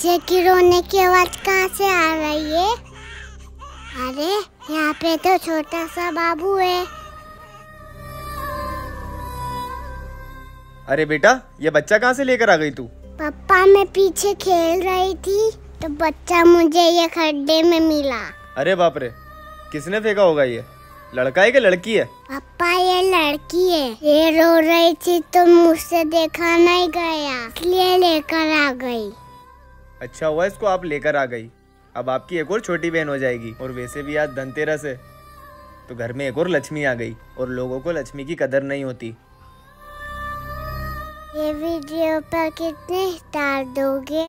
पीछे की रोने की आवाज कहाँ से आ रही है? अरे यहाँ पे तो छोटा सा बाबू है। अरे बेटा, ये बच्चा कहाँ से लेकर आ गई तू? पापा, मैं पीछे खेल रही थी तो बच्चा मुझे ये खड्डे में मिला। अरे बाप रे, किसने फेंका होगा? ये लड़का है कि लड़की है? पापा, ये लड़की है। ये रो रही थी तो मुझसे देखा नहीं गया, इसलिए लेकर आ गई। अच्छा हुआ इसको आप लेकर आ गई। अब आपकी एक और छोटी बहन हो जाएगी। और वैसे भी आज धनतेरस है तो घर में एक और लक्ष्मी आ गई। और लोगों को लक्ष्मी की कदर नहीं होती। ये वीडियो पर कितने स्टार दोगे?